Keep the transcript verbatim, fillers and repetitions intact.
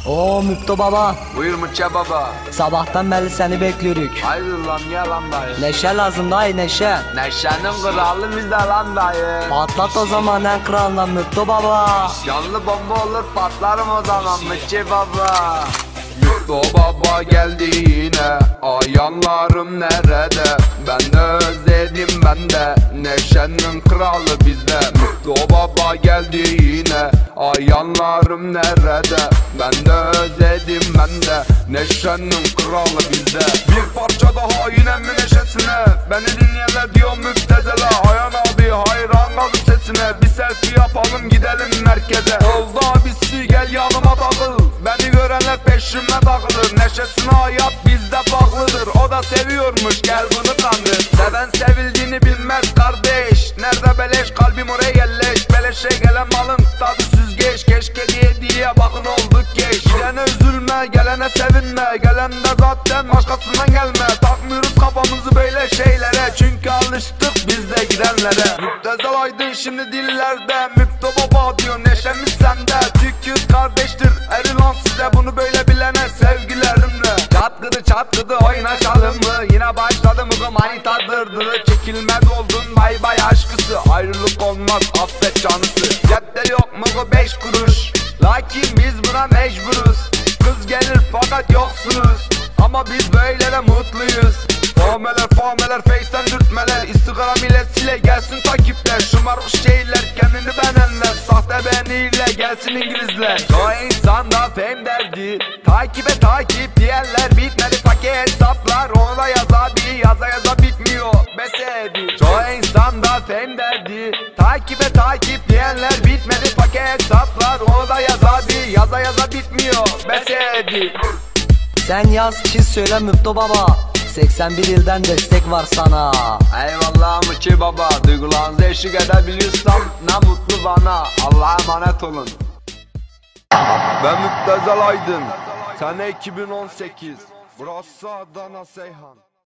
Oo Müpto baba. Buyur Mıçça baba. Sabahtan beri seni bekliyoruz. Hayır lan niye lan dayı? Neşe lazım dayı, neşe. Neşenin kralı bizde lan dayı. Patlat o zaman en kralından Müpto baba. Canlı bomba olur patlarım o zaman Mıçça baba. Müpto baba geldi yine, ayanlarım nerede? Ben de özledim ben de, neşenin kralı bizde. Müpto baba geldi yine, ayanlarım nerede? Ben de özledim ben de, neşenin kralı bizde. Bir parça daha yine mi neşesine, beni dinleyenler diyor müptezele. Ayan abi hayran kaldım sesine, bir selfie yapalım gidelim merkeze. Oldu abisi gel yanıma takıl, beni görenler peşime takılır. Neşesine hayat bizde baklıdır, o da seviyormuş gel bunu kandır. Seven sevildiğini bilmez kardeş, nerede beleş kalbim oraya yerleş. Beleşe gelen malın tadı süzgeç, keşke diye diye bakın olduk geç. Gidene üzülme gelene sevinme, gelen de zaten başkasından gelme. Takmıyoruz kafamızı böyle şeylere, çünkü alıştık biz de gidenlere. Müptezel aydın şimdi dillerde, Müpto baba diyor neşemiz sende. Tükür kardeştir erilan size, bunu böyle bilene sevgilerimle. Çatkıdı çatkıdı oynaşalım mı? Yine başladı mı bu manitadırdı. Çekilmez oldun bay bay aşkısı, ayrılık olmaz affet canısı. Cepte yok mu bu beş kuruş, lakin biz buna mecburuz. Kız gelir fakat yoksunuz, ama biz böyle de mutluyuz. Formeler formeler face'ten dürtmeler, Instagram ile sile gelsin takipler. Şımarık şeyler kendini beğenenler, sahte beğeniyle gelsin İngilizler. O insanda fame derdi, takibe takip diyenler, bitmedi fakir hesaplar. Onu da yaz abi yaza yaza bitmiyor besedi. Çoğu insanda fame derdi, takibe takip diyenler, bitmedi fakir hesaplar. Onu da yaz abi yaza yaza bitmiyor besedi. Sen yaz çiz söyle Müpto baba, seksen bir ilden destek var sana. Eyvallah Mıçı baba, duygularınızı eşlik edebiliyorsam ne mutlu bana. Allah'a emanet olun. Ben Müptezel Aydın, sene iki bin on sekiz, burası Adana Seyhan.